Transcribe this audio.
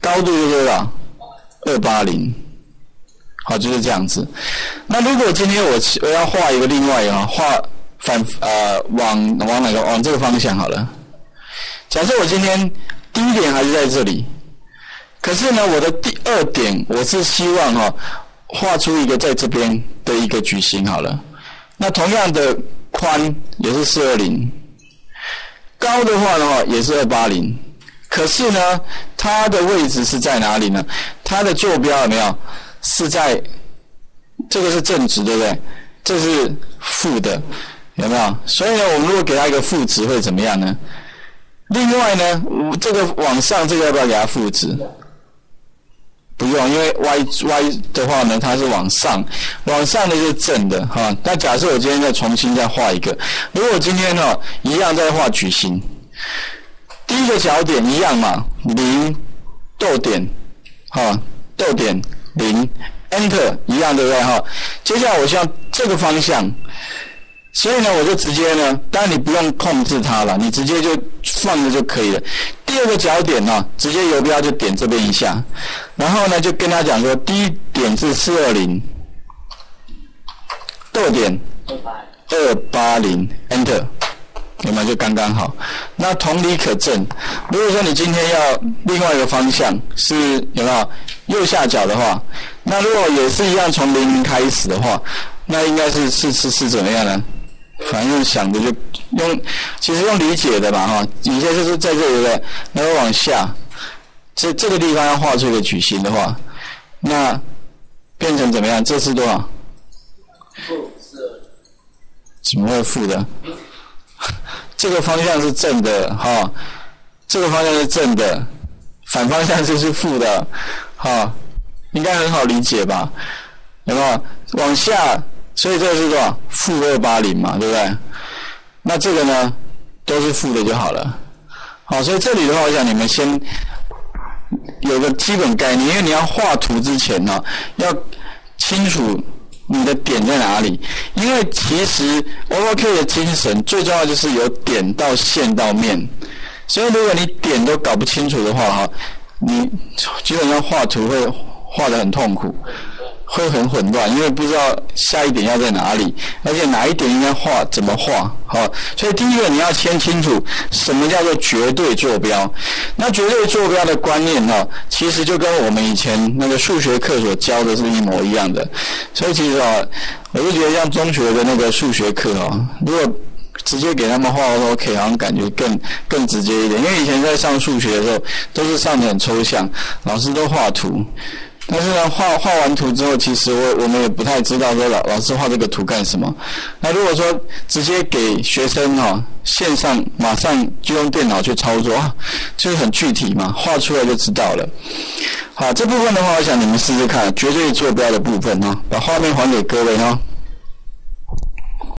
高度就是多少？280，好，就是这样子。那如果今天我要画一个另外啊，画往哪个？往这个方向好了。假设我今天第一点还是在这里，可是呢，我的第2点我是希望画出一个在这边的一个矩形好了。那同样的宽也是420，高的话呢也是280。可是呢，它的位置是在哪里呢？它的坐标有没有是在这个是正值，对不对？这是负的，有没有？所以呢，我们如果给它一个负值会怎么样呢？另外呢，这个往上这个要不要给它负值？不用，因为 y 的话呢，它是往上的是正的哈。那假设我今天再重新再画一个，如果我今天一样再画矩形。第一个角点一样嘛，0逗点，逗点0 Enter 一样，对不对哈？接下来我希望这个方向，所以呢，我就直接呢，当然你不用控制它了，你直接就放着就可以了。第2个角点呢，直接游标就点这边一下，然后呢就跟他讲说，第一点是420，逗点280 Enter。有没有就刚刚好？那同理可证，如果说你今天要另外一个方向是有没有右下角的话，那如果也是一样从00开始的话，那应该是怎么样呢？反正想的就其实用理解的嘛哈，以前就是在这里对不对？然后往下，这个地方要画出一个矩形的话，那变成怎么样？这是多少？怎么会负的？这个方向是正的哈，这个方向是正的，反方向就是负的哈，应该很好理解吧？有没有？往下，所以这个是多少？负280嘛，对不对？那这个呢，都是负的就好了。好，所以这里的话，我想你们先有个基本概念，因为你要画图之前呢，要清楚你的点在哪里？因为其实 OOK 的精神最重要就是由点到线到面，所以如果你点都搞不清楚的话你基本上画图会画得很痛苦，会很混乱，因为不知道下一点要在哪里，而且哪一点应该画怎么画所以第一个你要先清楚什么叫做绝对坐标。那绝对坐标的观念其实就跟我们以前那个数学课所教的是一模一样的。所以其实我就觉得像中学的那个数学课如果直接给他们画OK， 好像感觉更直接一点。因为以前在上数学的时候都是上得很抽象，老师都画图。但是呢，画完图之后，其实我们也不太知道说老师画这个图干什么。那如果说直接给学生线上马上就用电脑去操作就是很具体嘛，画出来就知道了。好，这部分的话，我想你们试试看绝对坐标的部分把画面还给各位